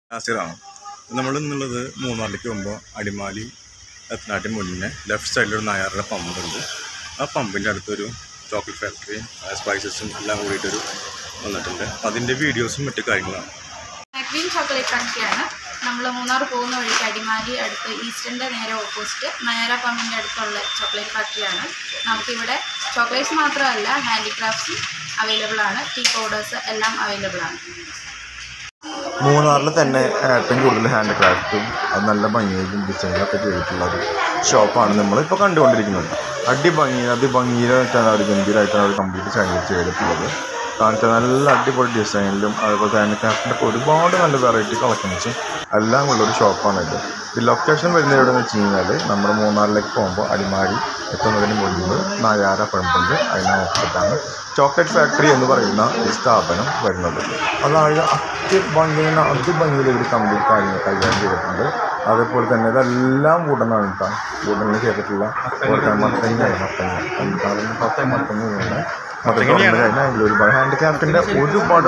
നാസിറാണ്. നമ്മൾ ഇന്നുള്ളത് മൂന്നാറിലേക്ക് പോകുമ്പോൾ അടിമാലി എത്തനാട്ടിന് മുന്നേ ലെഫ്റ്റ് സൈഡിലൊരു നായരുടെ പമ്പുണ്ട്. ആ പമ്പിൻ്റെ അടുത്തൊരു ചോക്ലേറ്റ് ഫാക്ടറി സ്പൈസസും എല്ലാം കൂടിയിട്ടൊരു വന്നിട്ടുണ്ട്. അതിൻ്റെ വീഡിയോസും മറ്റു കാര്യങ്ങളാണ്. ചോക്ലേറ്റ് ഫാക്ടറിയാണ്. നമ്മൾ മൂന്നാർ പോകുന്ന വഴിക്ക് അടിമാലി അടുത്ത് ഈസ്റ്ററിൻ്റെ നേരെ ഓപ്പോസിറ്റ് നയാര പമ്പിൻ്റെ അടുത്തുള്ള ചോക്ലേറ്റ് ഫാക്ടറിയാണ്. നമുക്കിവിടെ ചോക്ലേറ്റ്സ് മാത്രമല്ല ഹാൻഡിക്രാഫ്റ്റ്സും അവൈലബിൾ ആണ്. ടീ പൗഡേഴ്സ് എല്ലാം അവൈലബിൾ ആണ്. മൂന്നാറിൽ തന്നെ ഏറ്റവും കൂടുതൽ ഹാൻഡ് ക്രാഫ്റ്റും അത് നല്ല ഭംഗിയിലും ഡിസൈനിലൊക്കെ ചെയ്തിട്ടുള്ള ഒരു ഷോപ്പാണ് നമ്മളിപ്പോൾ കണ്ടുകൊണ്ടിരിക്കുന്നത്. അതിഭംഗിയിലായിട്ടാണ് അവർ ഗംഭീരമായിട്ടാണ് അവർ കംപ്ലീറ്റ് ചെയ്തിട്ടുള്ളത്. കാരണം നല്ല അടിപൊളി ഡിസൈനിലും അതുപോലെ ഹാൻഡ് ക്രാഫ്റ്റിൻ്റെ ഒരുപാട് നല്ല വെറൈറ്റി കളക്ഷൻസും എല്ലാം ഉള്ളൊരു ഷോപ്പാണിത്. ഈ ലൊക്കേഷൻ വരുന്നത് എവിടെയെന്ന് വെച്ച് കഴിഞ്ഞാൽ നമ്മുടെ മൂന്നാറിലേക്ക് പോകുമ്പോൾ അടിമാലി എത്തുന്നതിന് മുൻപ് നയാര പമ്പുണ്ട്. അതിന് ഓപ്പോസിറ്റാണ് ചോക്ലേറ്റ് ഫാക്ടറി എന്ന് പറയുന്ന ഈ സ്ഥാപനം വരുന്നത്. അതായത് അതിഭംഗിയിൽ ഒരു കംപ്ലീറ്റ് കാര്യങ്ങൾ കൈകാര്യം ചെയ്തിട്ടുണ്ട്. അതേപോലെ തന്നെ ഇതെല്ലാം വുഡനാണ് കേട്ടോ. വുഡനിൽ ചെയ്തിട്ടുള്ള ഒരുപാട് ഹാൻഡ് ക്രാഫ്റ്റിൻ്റെ ഒരുപാട്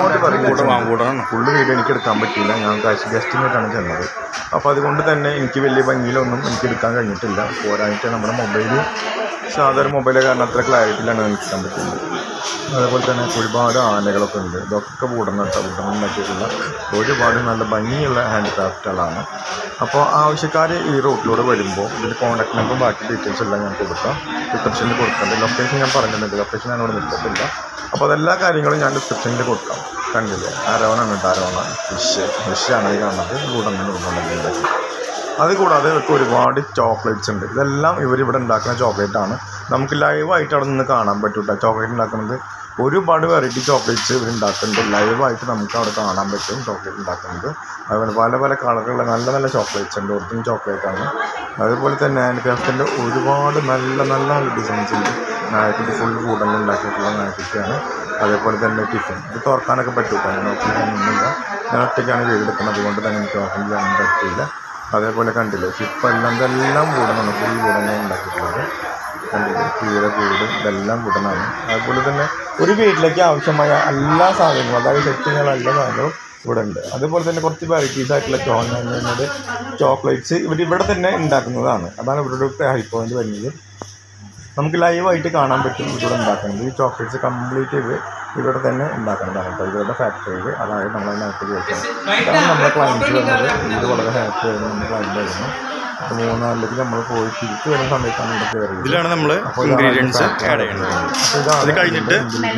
ഫുള്ള് വീഡിയോ എനിക്ക് എടുക്കാൻ പറ്റിയില്ല. ഞാൻ ഗസ്റ്റിനായിട്ടാണ് ചെന്നത്. അപ്പോൾ അതുകൊണ്ട് തന്നെ എനിക്ക് വലിയ ഭംഗിയിലൊന്നും എനിക്ക് എടുക്കാൻ കഴിഞ്ഞിട്ടില്ല. പോരായിട്ട് നമ്മുടെ മൊബൈൽ സാധാരണ മൊബൈല് കാരണം അത്ര ക്ലാരിറ്റിയിലാണ് എനിക്ക് എടുക്കാൻ പറ്റുന്നത്. അതേപോലെ തന്നെ ഒരുപാട് ആനകളൊക്കെ ഉണ്ട്. ഇതൊക്കെ വുഡനുണ്ടാക്കിയിട്ടുള്ള ഒരുപാട് നല്ല ഭംഗിയുള്ള ഹാൻഡ് ക്രാഫ്റ്റുകളാണ്. അപ്പോൾ ആവശ്യക്കാർ ഈ റൂട്ടിലൂടെ വരുമ്പോൾ ഇതിൻ്റെ കോൺടാക്ട് നമ്പർ ബാക്കി ഡീറ്റെയിൽസ് എല്ലാം ഞാൻ കൊടുക്കാം. ഡിസ്ക്രിപ്ഷനിൽ കൊടുക്കുന്നുണ്ട്. ലൊക്കേഷൻ ഞാൻ പറഞ്ഞിട്ടുണ്ട്. ലൊക്കേഷൻ ഞാനിവിടെ നിൽക്കത്തില്ല. അപ്പോൾ അതെല്ലാ കാര്യങ്ങളും ഞാൻ ഡിസ്ക്രിപ്ഷനിൽ കൊടുക്കാം. കണ്ടില്ലേ, അരവണാണ് കേട്ടോ. അരവണ ഫിഷാണ് ഈ കാണുന്നത്. വുഡൻ കൊടുക്കുന്നുണ്ടെങ്കിൽ അതുകൂടാതെ ഇവർക്ക് ഒരുപാട് ചോക്ലേറ്റ്സ് ഉണ്ട്. ഇതെല്ലാം ഇവരിവിടെ ഉണ്ടാക്കുന്ന ചോക്ലേറ്റാണ്. നമുക്ക് ലൈവായിട്ട് അവിടെ നിന്ന് കാണാൻ പറ്റും കേട്ടോ. ചോക്ലേറ്റ് ഉണ്ടാക്കുന്നത് ഒരുപാട് വെറൈറ്റി ചോക്ലേറ്റ്സ് ഇവർ ഉണ്ടാക്കുന്നുണ്ട്. ലൈവായിട്ട് നമുക്ക് അവിടെ കാണാൻ പറ്റും ചോക്ലേറ്റ് ഉണ്ടാക്കുന്നത്. അതുപോലെ പല പല കളറുള്ള നല്ല നല്ല ചോക്ലേറ്റ്സ് ഉണ്ട്. ഒറിജിനൽ ചോക്ലേറ്റാണ്. അതുപോലെ തന്നെ ഹാൻഡ് ക്രാഫ്റ്റിൻ്റെ ഒരുപാട് നല്ല ഡിസൈൻസ് ഉണ്ട്. നായക്കുട്ടി ഫുൾ കൂടലിൽ ഉണ്ടാക്കിയിട്ടുള്ള നായക്കുട്ടിയാണ്. അതേപോലെ തന്നെ ടിഫിൻ ഇത് തുറക്കാനൊക്കെ പറ്റും. ഞാൻ ഒറ്റയ്ക്കൊന്നുമില്ല. ഞാൻ ഒറ്റയ്ക്കാണ് വീടെടുക്കുന്നത്. അതുകൊണ്ട് തന്നെ എനിക്ക് ഓപ്പൺ ചെയ്യാൻ പറ്റില്ല. അതേപോലെ കണ്ടില്ലേ, ഇതെല്ലാം കൂടനാണ്. ഫുൾ കൂടനാണ് ഉണ്ടാക്കിയിട്ടുള്ളത്. കണ്ടില്ലേ, കൂട് ഇതെല്ലാം കൂടനാണ്. അതുപോലെ തന്നെ ഒരു വീട്ടിലേക്ക് ആവശ്യമായ എല്ലാ സാധനങ്ങളും, അതായത് സെറ്റിങ്ങുള്ള എല്ലാ സാധനങ്ങളും ഇവിടെ ഉണ്ട്. അതുപോലെ തന്നെ കുറച്ച് വെറൈറ്റീസ് ആയിട്ടുള്ള ചോക്ലേറ്റ്സ് ഇവിടെ തന്നെ ഉണ്ടാക്കുന്നതാണ്. അതാണ് ഇവരുടെ ഹൈ പോയിന്റ് വരുന്നത്. നമുക്ക് ലൈവായിട്ട് കാണാൻ പറ്റും ഇവിടെ ഉണ്ടാക്കുന്നത്. ഈ ചോക്ലേറ്റ്സ് കംപ്ലീറ്റ് ഇവിടെ തന്നെ ഉണ്ടാക്കുന്നതാണ് കേട്ടോ. ഇവരുടെ ഫാക്ടറിയിൽ. അതായത് നമ്മളതിനകത്ത് ചോദിക്കുന്നത് കാരണം നമ്മുടെ ക്ലയൻറ്റ് വരുന്നത് ഇത് വളരെ ഹാപ്പി ആയിരുന്നു. നമ്മുടെ ക്ലയൻറ്റ് വരുന്നു. അപ്പോൾ മൂന്നാറിലേക്ക് നമ്മൾ പോയി തിരിച്ച് വരുന്ന സമയത്താണ് ഇവിടെ കയറിയത്. ഇതിലാണ് നമ്മൾ ഇൻഗ്രീഡിയൻസ് ആഡ് ചെയ്യുന്നത്. അപ്പോൾ കഴിഞ്ഞിട്ട്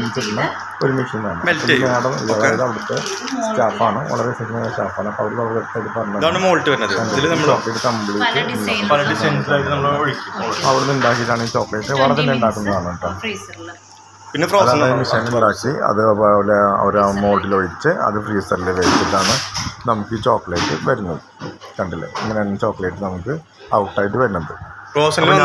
ഒരു മെഷീനാണ്. മാഡം അതായത് അവിടുത്തെ സ്റ്റാഫാണ്. വളരെ എഫക്റ്റീവായ സ്റ്റാഫാണ്. അപ്പോൾ അവർ വളരെ വ്യക്തമായിട്ട് പറഞ്ഞത് ചോക്ലേറ്റ് കംപ്ലീറ്റ് പല ഡിസൈൻസായിട്ട് നമ്മൾ അവിടെ നിന്ന് ഉണ്ടാക്കിയിട്ടാണ് ഈ ചോക്ലേറ്റ് വളരെ തന്നെ ഉണ്ടാക്കുന്നതാണ് കേട്ടോ. പിന്നെ മെഷീൻ ഉണ്ടാക്കി അതേപോലെ ഒരു മോൾഡിൽ ഒഴിച്ച് അത് ഫ്രീസറിൽ വെച്ചിട്ടാണ് നമുക്ക് ഈ ചോക്ലേറ്റ് വരുന്നത്. കണ്ടില്ലേ, ഇങ്ങനെയാണ് ചോക്ലേറ്റ് നമുക്ക് ഔട്ടായിട്ട് വരുന്നത്. ചോക്ലേറ്റ്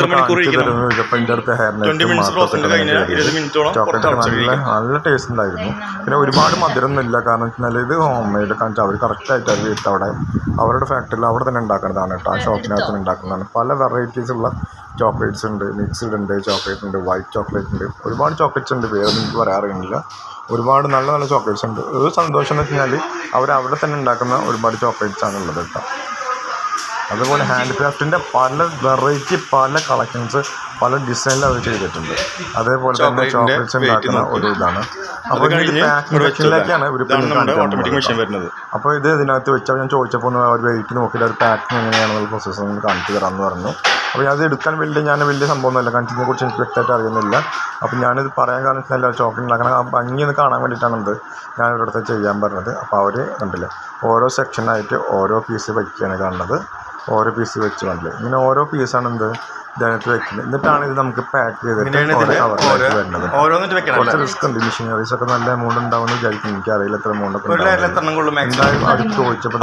നല്ല ടേസ്റ്റ് ഉണ്ടായിരുന്നു. പിന്നെ ഒരുപാട് മധുരമൊന്നും ഇല്ല. കാരണം വെച്ചാൽ ഇത് ഹോം മെയ്ഡ് കാണിച്ചാൽ അവർ കറക്റ്റായിട്ട് അവർ വീട്ടിൽ അവിടെ അവരുടെ ഫാക്ടറിയിൽ അവിടെ തന്നെ ഉണ്ടാക്കുന്നതാണ് കേട്ടോ. ആ ഷോപ്പിനകത്ത് തന്നെ ഉണ്ടാക്കുന്നതാണ്. പല വെറൈറ്റീസ് ഉള്ള ചോക്ലേറ്റ്സ് ഉണ്ട്. മിക്സ്ഡ് ഉണ്ട്, ചോക്ലേറ്റ് ഉണ്ട്, വൈറ്റ് ചോക്ലേറ്റ് ഉണ്ട്, ഒരുപാട് ചോക്ലേറ്റ്സ് ഉണ്ട്. പേരൊന്നും എനിക്ക് പറയാറില്ല. ഒരുപാട് നല്ല ചോക്ലേറ്റ്സ് ഉണ്ട്. ഒരു സന്തോഷം എന്ന് വെച്ച് കഴിഞ്ഞാൽ അവിടെ തന്നെ ഉണ്ടാക്കുന്ന ഒരുപാട് ചോക്ലേറ്റ്സ് ആണ് ഉള്ളത് കേട്ടോ. അതുപോലെ ഹാൻഡ് ക്രാഫ്റ്റിൻ്റെ പല വെറൈറ്റി പല കളക്ഷൻസ് പല ഡിസൈനിൽ അവർ ചെയ്തിട്ടുണ്ട്. അതേപോലെ തന്നെ ചോക്ലേറ്റ്സ് ഉണ്ടാക്കുന്ന ഒരു ഇതാണ്. അപ്പോൾ ഇത് പാക്കിംഗ് സെക്ഷനിലേക്കാണ് ഇവർ വരുന്നത്. അപ്പോൾ ഇത് ഇതിനകത്ത് വെച്ചാൽ ഞാൻ ചോദിച്ചപ്പോൾ അവർ വെയിറ്റ് നോക്കിയിട്ട് ഒരു പാക്കിംഗ് എങ്ങനെയാണെന്നുള്ള പ്രോസസ്സ് ഒന്ന് കാണിച്ചു തരാമെന്ന് പറഞ്ഞു. അപ്പോൾ അത് എടുക്കാൻ ഞാൻ വലിയ സംഭവമൊന്നുമല്ല. കാരണം ഇതിനെക്കുറിച്ച് എനിക്ക് വ്യക്തമായിട്ട് അറിയുന്നില്ല. അപ്പോൾ ഞാനിത് പറയാൻ കാരണം വെച്ചാൽ ചോക്ലേറ്റ് ഉണ്ടാക്കണം ആ ഭംഗിയൊന്ന് കാണാൻ വേണ്ടിയിട്ടാണ് ഞാൻ ഇവിടുത്തെ ചെയ്യാൻ പറഞ്ഞത്. അപ്പോൾ അവർ കണ്ടില്ലേ, ഓരോ സെക്ഷനായിട്ട് ഓരോ പീസ് വയ്ക്കുകയാണ് കാണുന്നത്. ഓരോ പീസ് വെച്ച് കണ്ടില്ലേ, ഇങ്ങനെ ഓരോ പീസാണ് ഇതിനകത്ത് വെക്കുന്നത്. എന്നിട്ടാണ് ഇത് നമുക്ക് പാക്ക് ചെയ്തിട്ട് വരുന്നത്. കുറച്ച് റിസ്ക് ഉണ്ട്. മെഷീനറീസ് ഒക്കെ നല്ല എമൗണ്ട് ഉണ്ടാവുമെന്ന് വിചാരിക്കും. എനിക്ക് അറിയില്ല എത്ര എമൗണ്ട് ഒക്കെ എന്തായാലും അവർ ചോദിച്ചപ്പോൾ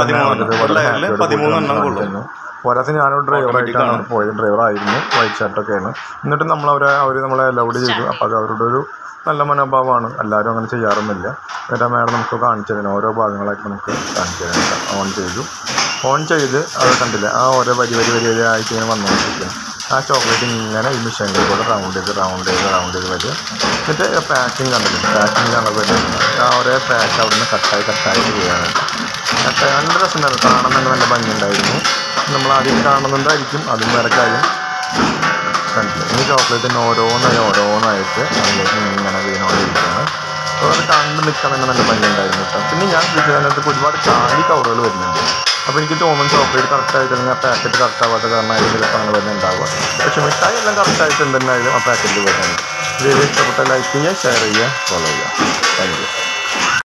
പോരാത്ത ഞാനൊരു ഡ്രൈവറായിട്ടാണ് പോയത്. ഡ്രൈവറായിരുന്നു, വൈറ്റ് ഷർട്ടൊക്കെയാണ്. എന്നിട്ട് അവർ നമ്മളെ അലൗഡ് ചെയ്തു. അപ്പോൾ അത് അവരുടെ ഒരു നല്ല മനോഭാവമാണ്. എല്ലാവരും അങ്ങനെ ചെയ്യാറൊന്നുമില്ല. എന്നിട്ട് മാഡം നമുക്ക് കാണിച്ചു തരണം. ഓരോ ഭാഗങ്ങളായിട്ട് നമുക്ക് കാണിച്ചു തരാം. ഓൺ ചെയ്ത് അത് കണ്ടില്ല, ആ ഓരോ വരി ആയിട്ട് ഇങ്ങനെ വന്നുകൊണ്ടിരിക്കും. ആ ചോക്ലേറ്റ് ഇങ്ങനെ ഈ മെഷീനിൽ കൂടെ റൗണ്ട് ചെയ്ത് വരും. എന്നിട്ട് പാക്കിങ് കണ്ടില്ല, പാക്കിങ് കാണാൻ വരുന്നത് ആ ഒരേ പാക്ക് അവിടെ നിന്ന് കട്ടായി ചെയ്യാനായിട്ട്. നല്ല രസമുണ്ടായിരുന്നു, കാണാൻ തന്നെ നല്ല ഭംഗിയുണ്ടായിരുന്നു. നമ്മൾ ആദ്യം കാണുന്നുണ്ടായിരിക്കും, അതും വേറെ കാര്യം. കണ്ടില്ല, ഈ ചോക്ലേറ്റിന് ഓരോന്നായിട്ട് അതിലേക്ക് ഇങ്ങനെ വീണോണ്ടിരിക്കുകയാണ്. അപ്പോൾ അത് കണ്ട് നിൽക്കാൻ തന്നെ നല്ല ഭംഗിയുണ്ടായിരുന്നു കേട്ടോ. പിന്നെ ഞാൻ അതിനകത്ത് ഒരുപാട് കാലി കവറുകൾ വരുന്നുണ്ട്. അപ്പോൾ എനിക്ക് തോന്നും ചോക്ലേറ്റ് കറക്റ്റായിട്ട് അല്ലെങ്കിൽ ആ പാക്കറ്റ് കറക്റ്റ് ആവാത്ത കാരണം അതിൽ ചിലപ്പോൾ അങ്ങനെ തന്നെ ഉണ്ടാവുക. പക്ഷേ മിഠായി എല്ലാം കറക്റ്റായിട്ട് എന്തെന്നായാലും ആ പാക്കറ്റിൽ വരുന്നുണ്ട്. വീഡിയോ ഇഷ്ടപ്പെട്ട ലൈക്ക് ചെയ്യുക, ഷെയർ ചെയ്യുക, ഫോളോ ചെയ്യുക. Thank U.